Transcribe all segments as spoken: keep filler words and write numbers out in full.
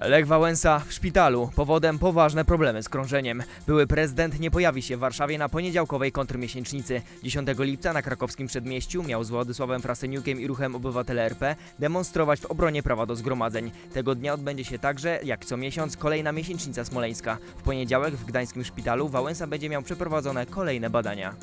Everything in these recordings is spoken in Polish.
Lech Wałęsa w szpitalu. Powodem poważne problemy z krążeniem. Były prezydent nie pojawi się w Warszawie na poniedziałkowej kontrmiesięcznicy. dziesiątego lipca na krakowskim przedmieściu miał z Władysławem Frasyniukiem i Ruchem Obywatele R P demonstrować w obronie prawa do zgromadzeń. Tego dnia odbędzie się także, jak co miesiąc, kolejna miesięcznica smoleńska. W poniedziałek w gdańskim szpitalu Wałęsa będzie miał przeprowadzone kolejne badania.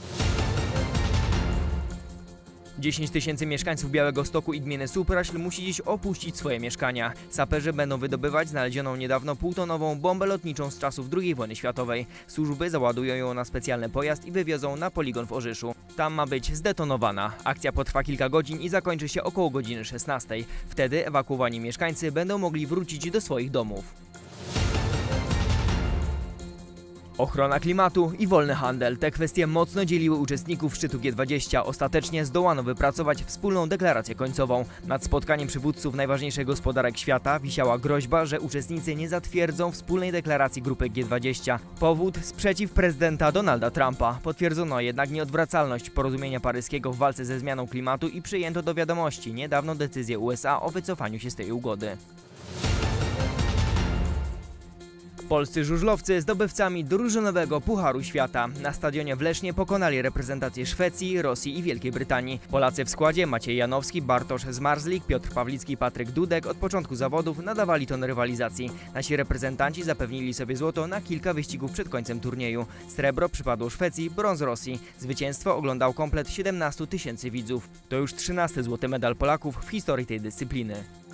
dziesięć tysięcy mieszkańców Białegostoku i gminy Supraśl musi dziś opuścić swoje mieszkania. Saperzy będą wydobywać znalezioną niedawno półtonową bombę lotniczą z czasów drugiej wojny światowej. Służby załadują ją na specjalny pojazd i wywiozą na poligon w Orzyszu. Tam ma być zdetonowana. Akcja potrwa kilka godzin i zakończy się około godziny szesnastej. Wtedy ewakuowani mieszkańcy będą mogli wrócić do swoich domów. Ochrona klimatu i wolny handel. Te kwestie mocno dzieliły uczestników szczytu G dwadzieścia. Ostatecznie zdołano wypracować wspólną deklarację końcową. Nad spotkaniem przywódców najważniejszych gospodarek świata wisiała groźba, że uczestnicy nie zatwierdzą wspólnej deklaracji grupy G dwadzieścia. Powód: sprzeciw prezydenta Donalda Trumpa. Potwierdzono jednak nieodwracalność porozumienia paryskiego w walce ze zmianą klimatu i przyjęto do wiadomości niedawną decyzję U S A o wycofaniu się z tej ugody. Polscy żużlowcy zdobywcami drużynowego Pucharu Świata. Na stadionie w Lesznie pokonali reprezentacje Szwecji, Rosji i Wielkiej Brytanii. Polacy w składzie Maciej Janowski, Bartosz Zmarzlik, Piotr Pawlicki i Patryk Dudek od początku zawodów nadawali ton rywalizacji. Nasi reprezentanci zapewnili sobie złoto na kilka wyścigów przed końcem turnieju. Srebro przypadło Szwecji, brąz Rosji. Zwycięstwo oglądał komplet siedemnastu tysięcy widzów. To już trzynasty złoty medal Polaków w historii tej dyscypliny.